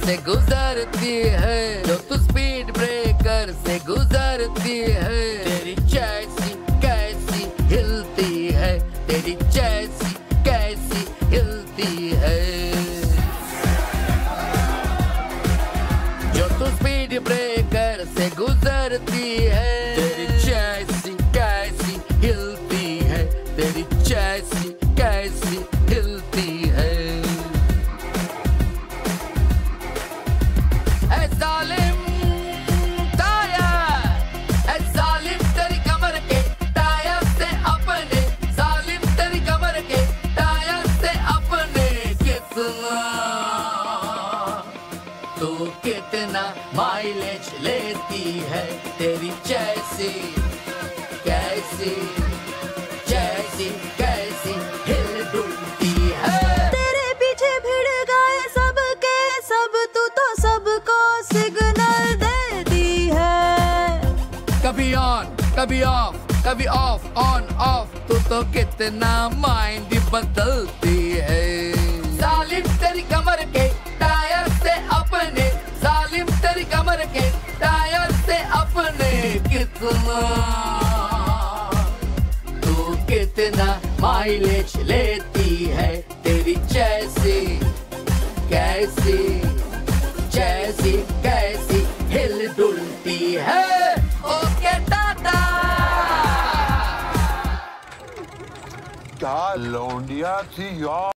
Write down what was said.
से गुजरती है, जो तू स्पीड ब्रेकर से गुजरती है। तेरी चैसी कैसी हिलती है, तेरी चैसी कैसी हिलती है। जो तू स्पीड ब्रेकर से गुजरती है, तेरी चैसी कैसी हिलती है, तेरी चैसी कैसी हिलती है। तू कितना माइलेज लेती है, तेरी जैसी कैसी जैसी कैसी हिल डुलती है। तेरे पीछे भिड़ गए सब के सब, तू तो सबको सिग्नल देती है। कभी ऑन कभी ऑफ, कभी ऑफ ऑन ऑफ, तू तो कितना माइंड बदलती है। जालिम तेरी कमर के टायर से अपने, जालिम तेरी कमर के टायर से अपने, कितना तू कितना माइलेज लेती है, तेरी जैसी कैसी जैसी कैसी हिल डुलती है। ओके टाटा। क्या लौंडिया थी यार।